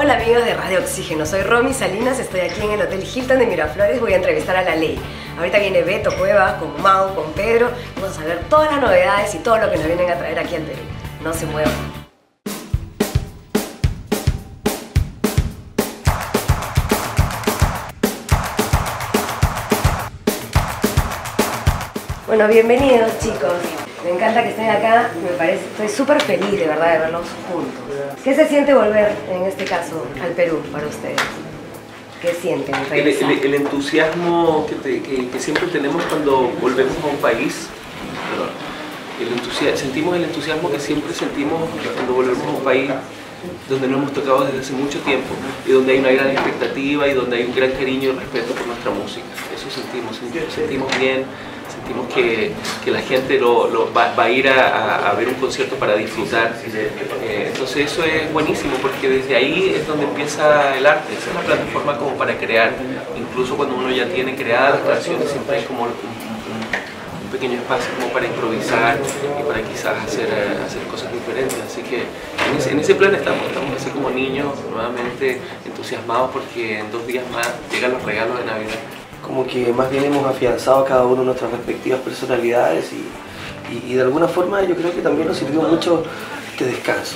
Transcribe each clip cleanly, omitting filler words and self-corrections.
Hola amigos de Radio Oxígeno, soy Romy Salinas, estoy aquí en el Hotel Hilton de Miraflores, voy a entrevistar a La Ley. Ahorita viene Beto Cuevas con Mau, con Pedro, vamos a saber todas las novedades y todo lo que nos vienen a traer aquí al Perú. No se muevan. Bueno, bienvenidos chicos. Me encanta que estén acá, estoy súper feliz de verdad de verlos juntos. ¿Qué se siente volver, en este caso, al Perú para ustedes? ¿Qué sienten? El entusiasmo que siempre tenemos cuando volvemos a un país. Sentimos el entusiasmo que siempre sentimos cuando volvemos a un país donde no hemos tocado desde hace mucho tiempo y donde hay una gran expectativa y donde hay un gran cariño y respeto por nuestra música. Eso sentimos bien. Sentimos que la gente va a ir a ver un concierto para disfrutar. Entonces eso es buenísimo porque desde ahí es donde empieza el arte. Esa es la plataforma como para crear. Incluso cuando uno ya tiene creadas las canciones siempre hay como un pequeño espacio como para improvisar y para quizás hacer cosas diferentes. Así que en ese plan estamos así como niños nuevamente entusiasmados porque en 2 días más llegan los regalos de Navidad. Como que más bien hemos afianzado cada uno nuestras respectivas personalidades y de alguna forma yo creo que también nos sirvió mucho este descanso.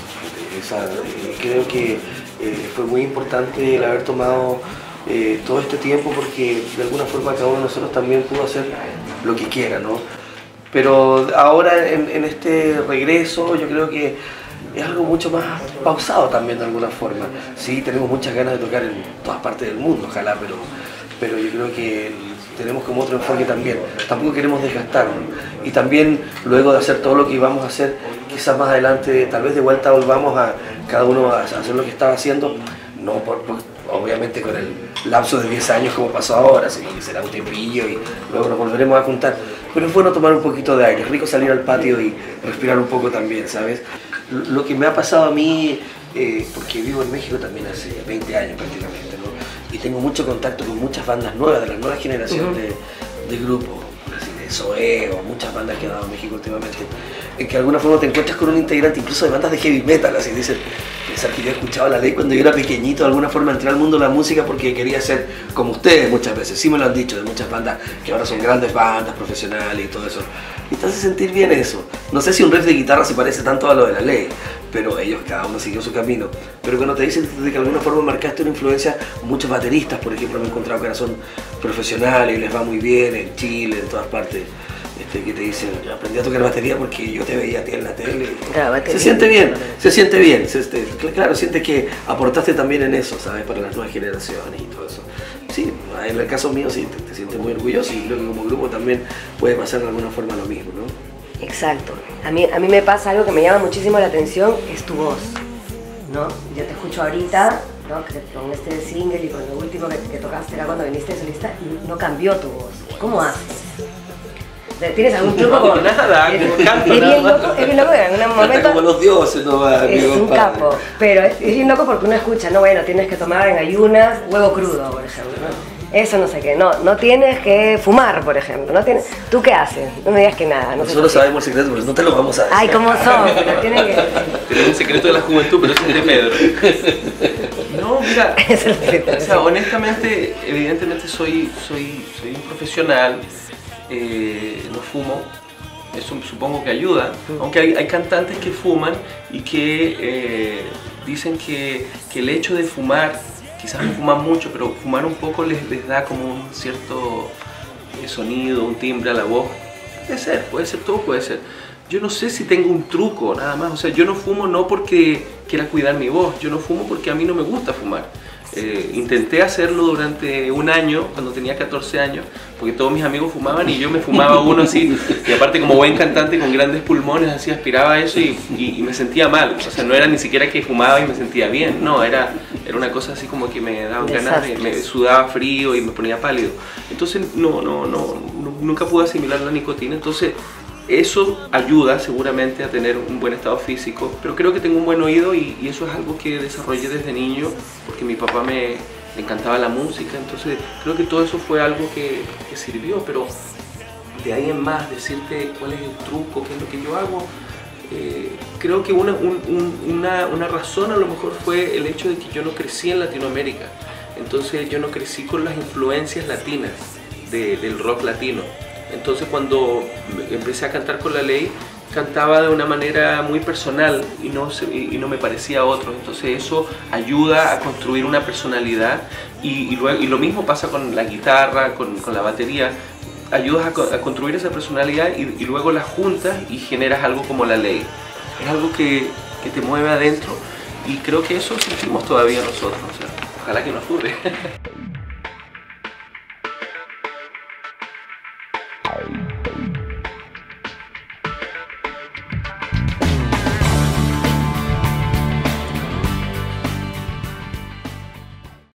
Creo que fue muy importante el haber tomado todo este tiempo porque de alguna forma cada uno de nosotros también pudo hacer lo que quiera, ¿no? Pero ahora en este regreso yo creo que es algo mucho más pausado también de alguna forma. Sí, tenemos muchas ganas de tocar en todas partes del mundo, ojalá, pero yo creo que tenemos como otro enfoque también. Tampoco queremos desgastarnos. Y también luego de hacer todo lo que íbamos a hacer, quizás más adelante, tal vez de vuelta volvamos a cada uno a hacer lo que estaba haciendo, no obviamente con el lapso de 10 años como pasó ahora, así que será un tiempillo y luego nos volveremos a juntar. Pero es bueno tomar un poquito de aire, es rico salir al patio y respirar un poco también, ¿sabes? Lo que me ha pasado a mí, porque vivo en México también hace 20 años prácticamente, ¿no? Y tengo mucho contacto con muchas bandas nuevas, de la nueva generación de grupos, así de Zoé o muchas bandas que han dado en México últimamente, en que de alguna forma te encuentras con un integrante incluso de bandas de heavy metal, así dicen, pensar que yo he escuchado La Ley cuando yo era pequeñito, de alguna forma entré al mundo de la música porque quería ser como ustedes muchas veces, sí me lo han dicho, de muchas bandas que ahora son grandes bandas profesionales y todo eso. Y te hace sentir bien eso. No sé si un riff de guitarra se parece tanto a lo de La Ley, pero ellos, cada uno siguió su camino. Pero cuando te dicen de que de alguna forma marcaste una influencia, muchos bateristas, por ejemplo, me he encontrado que ahora son profesionales y les va muy bien en Chile, en todas partes, que te dicen, aprendí a tocar batería porque yo te veía a ti en la tele. Se siente bien, claro, sientes que aportaste también en eso, ¿sabes? Para las nuevas generaciones y todo eso. Sí, en el caso mío sí, te sientes muy orgulloso y creo que como grupo también puede pasar de alguna forma lo mismo, ¿no? Exacto. A mí me pasa algo que me llama muchísimo la atención, es tu voz, ¿no? Yo te escucho ahorita, ¿no? Con este single y con lo último que tocaste era cuando viniste de solista y no cambió tu voz. ¿Cómo haces? ¿Tienes algún truco? No, nada, canto es bien loco, en algún momento como los dioses, no va. Es un capo, pero es bien loco porque uno escucha, no, bueno, tienes que tomar en ayunas huevo crudo, por ejemplo, ¿no? Eso no sé qué, no tienes que fumar, por ejemplo, ¿tú qué haces? No me digas que nada. No Nosotros sabemos el secreto, pero no te lo vamos a decir. Ay, ¿cómo son? Pero tienen que... Tenemos un secreto de la juventud, pero ese es de Pedro. No, mira, o sea, honestamente, evidentemente soy un profesional, no fumo, eso supongo que ayuda, aunque hay cantantes que fuman y que dicen que el hecho de fumar, quizás no fuman mucho, pero fumar un poco les da como un cierto sonido, un timbre a la voz. Puede ser, todo puede ser. Yo no sé si tengo un truco, nada más. O sea, yo no fumo no porque quiera cuidar mi voz, yo no fumo porque a mí no me gusta fumar. Intenté hacerlo durante 1 año, cuando tenía 14 años, porque todos mis amigos fumaban y yo me fumaba uno así, y aparte como buen cantante con grandes pulmones, así aspiraba eso y me sentía mal. O sea, no era ni siquiera que fumaba y me sentía bien, no, era una cosa así como que me daba ganas, me sudaba frío y me ponía pálido. Entonces nunca pude asimilar la nicotina, entonces eso ayuda seguramente a tener un buen estado físico, pero creo que tengo un buen oído y eso es algo que desarrollé desde niño, porque mi papá me encantaba la música, entonces creo que todo eso fue algo que sirvió, pero de ahí en más decirte cuál es el truco, qué es lo que yo hago, creo que una razón a lo mejor fue el hecho de que yo no crecí en Latinoamérica. Entonces yo no crecí con las influencias latinas del rock latino. Entonces cuando empecé a cantar con La Ley, cantaba de una manera muy personal y no me parecía a otros. Entonces eso ayuda a construir una personalidad y lo mismo pasa con la guitarra, con la batería. Ayudas a construir esa personalidad y luego la juntas y generas algo como La Ley. Es algo que te mueve adentro y creo que eso sentimos todavía nosotros. O sea, ojalá que nos dure.